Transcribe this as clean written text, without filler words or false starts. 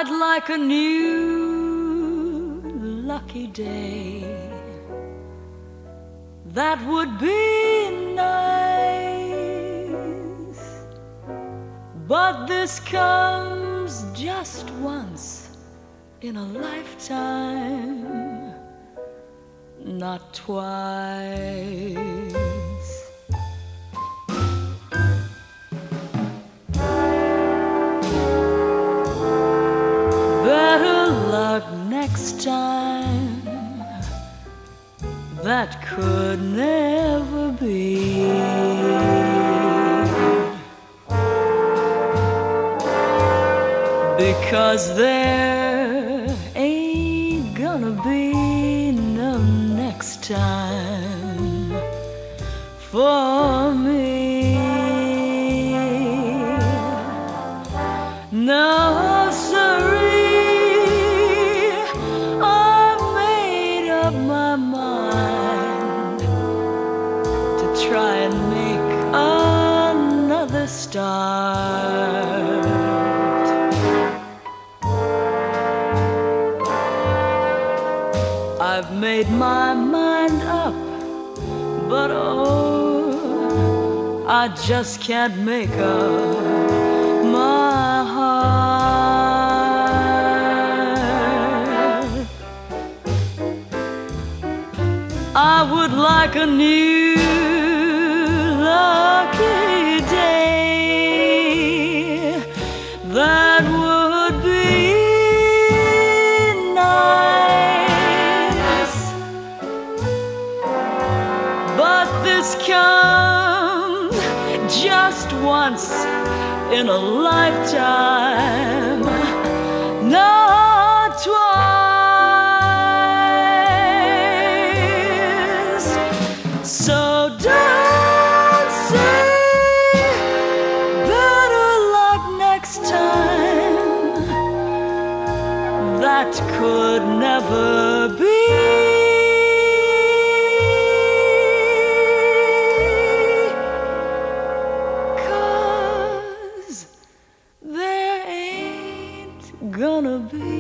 I'd like a new lucky day. That would be nice. But this comes just once in a lifetime, not twice. Better luck next time. That could never be. Because there ain't gonna be no next time for me. No, siree, I've made up my mind to try and make another start. I've made my mind up, but oh, I just can't make up my heart. I would like a new lucky day that would be comes just once in a lifetime, not twice. So don't say better luck next time. That could never be. Gonna be